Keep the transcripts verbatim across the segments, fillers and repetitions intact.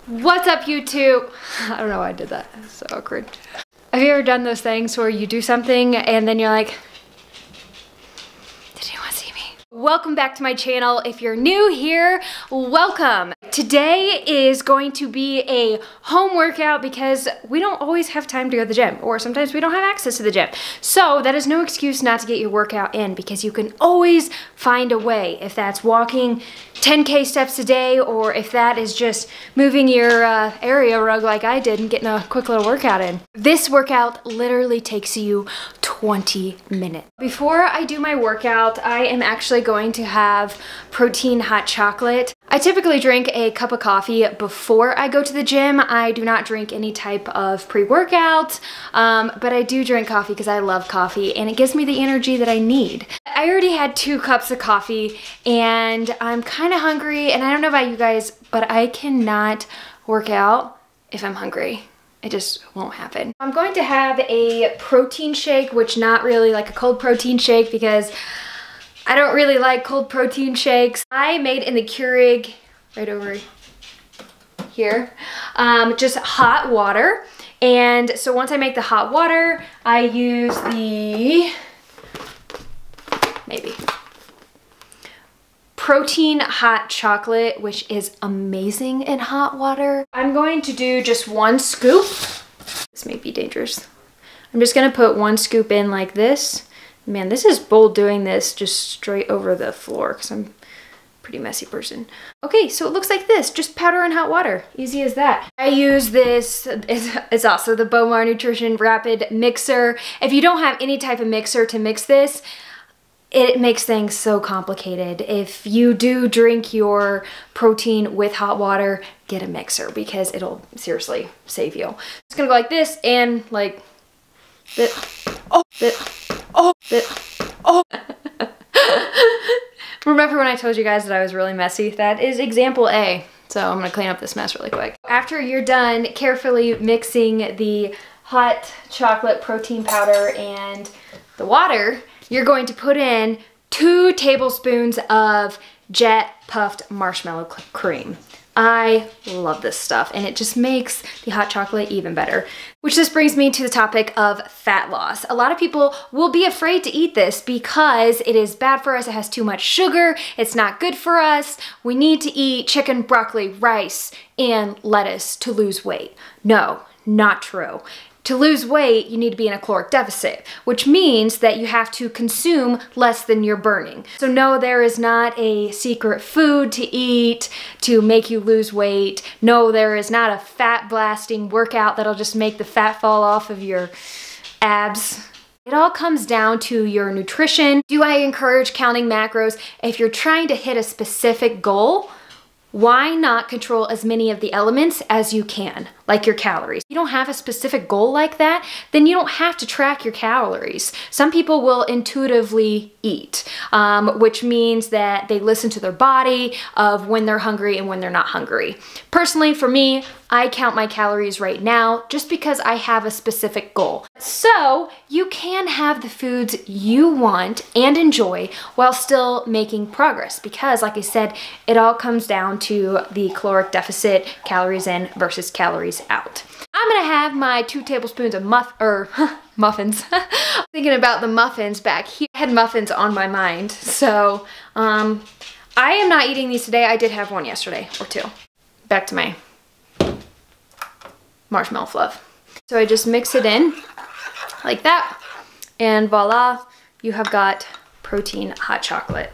What's up, YouTube? I don't know why I did that. It's so awkward. Have you ever done those things where you do something and then you're like, did anyone see me? Welcome back to my channel. If you're new here, welcome. Today is going to be a home workout because we don't always have time to go to the gym, or sometimes we don't have access to the gym. So that is no excuse not to get your workout in, because you can always find a way. If that's walking ten K steps a day, or if that is just moving your uh, area rug like I did and getting a quick little workout in. This workout literally takes you twenty minutes. Before I do my workout, I am actually going to have protein hot chocolate. I typically drink a cup of coffee before I go to the gym. I do not drink any type of pre-workout, um, but I do drink coffee because I love coffee and it gives me the energy that I need. I already had two cups of coffee and I'm kind of hungry, and I don't know about you guys, but I cannot work out if I'm hungry. It just won't happen. I'm going to have a protein shake, which not really like a cold protein shake because I don't really like cold protein shakes. I made in the Keurig right over here, um, just hot water. And so once I make the hot water, I use the, maybe, protein hot chocolate, which is amazing in hot water. I'm going to do just one scoop. This may be dangerous. I'm just gonna put one scoop in like this. Man, this is bold doing this just straight over the floor because I'm a pretty messy person. Okay, so it looks like this, just powder and hot water. Easy as that. I use this, it's, it's also the Bomar Nutrition Rapid Mixer. If you don't have any type of mixer to mix this, it makes things so complicated. If you do drink your protein with hot water, get a mixer because it'll seriously save you. It's gonna go like this and like this. Oh, this. Oh, this. Oh. Remember when I told you guys that I was really messy? That is example A. So I'm gonna clean up this mess really quick. After you're done carefully mixing the hot chocolate protein powder and the water, you're going to put in two tablespoons of jet puffed marshmallow cream. I love this stuff, and it just makes the hot chocolate even better. Which this brings me to the topic of fat loss. A lot of people will be afraid to eat this because it is bad for us, it has too much sugar, it's not good for us. We need to eat chicken, broccoli, rice, and lettuce to lose weight. No, not true. To lose weight, you need to be in a caloric deficit, which means that you have to consume less than you're burning. So no, there is not a secret food to eat to make you lose weight. No, there is not a fat blasting workout that'll just make the fat fall off of your abs. It all comes down to your nutrition. Do I encourage counting macros? If you're trying to hit a specific goal, why not control as many of the elements as you can, like your calories? If you don't have a specific goal like that, then you don't have to track your calories. Some people will intuitively eat, um, which means that they listen to their body of when they're hungry and when they're not hungry. Personally, for me, I count my calories right now just because I have a specific goal. So you can have the foods you want and enjoy while still making progress, because like I said, it all comes down to the caloric deficit, calories in versus calories out. I'm gonna have my two tablespoons of muff or muffins. Thinking about the muffins back here. I had muffins on my mind, so um, I am not eating these today. I did have one yesterday or two. Back to my marshmallow fluff. So I just mix it in like that, and voila, you have got protein hot chocolate.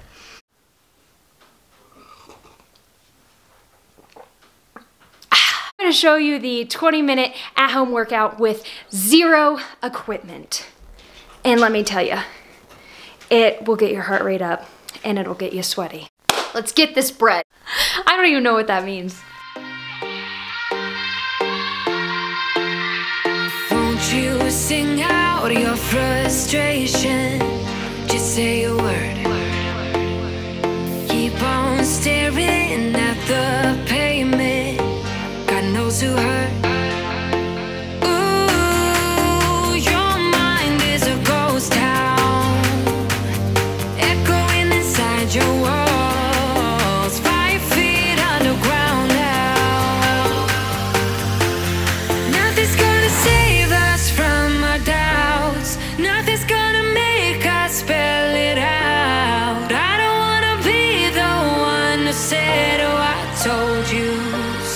I'm going to show you the twenty minute at-home workout with zero equipment. And let me tell you, it will get your heart rate up and it'll get you sweaty. Let's get this bread. I don't even know what that means. Won't you sing out your frustration? Just say a word. Keep on staring at the pavement. God knows who hurt. Ooh, your mind is a ghost town, echoing inside your walls. Five feet underground now.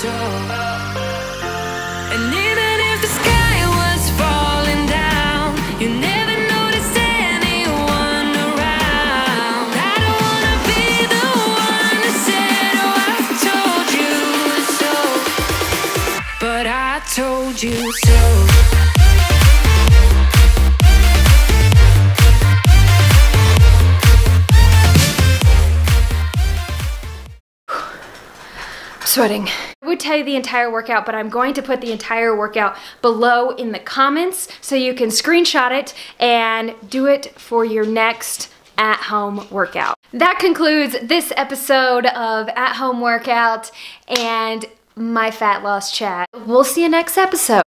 so. And even if the sky was falling down, you never noticed anyone around. I don't wanna be the one that said, oh, I told you so, but I told you so. Sweating. I would tell you the entire workout, but I'm going to put the entire workout below in the comments so you can screenshot it and do it for your next at-home workout. That concludes this episode of At Home Workout and my fat loss chat. We'll see you next episode.